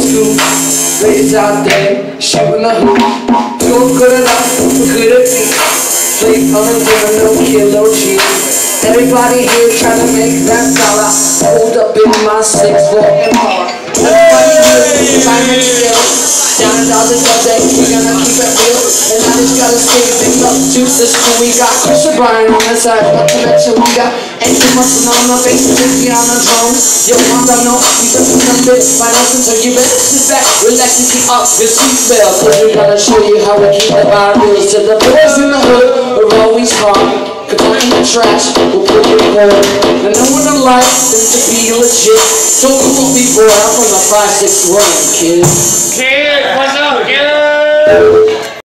scoop. Ladies out there, shooting the hoop. Feel good enough, could it be? Sleep on the dinner, no kilo G. Everybody here trying to make that dollar. Hold up in my 6'4" Impala. Everybody here trying to skill. Down $1 a day, we gonna keep it real. And I just gotta say things up to sister. We got Chris O'Brien on the side, not to mention we got Andrew Muscle on the bass, Ricky on the drums. Yo, I don't know, he's up in the bit, my notion, so you better sit back, relax and keep up your seatbelt. Cause we gotta show you how we keep the vibe to the boys in the hood are always hard. Cause I'm in the trash, we'll put it home. And no one in life seems to be legit. So we won't be bored, I'm from the 561, kid. Kid, what's up, kid?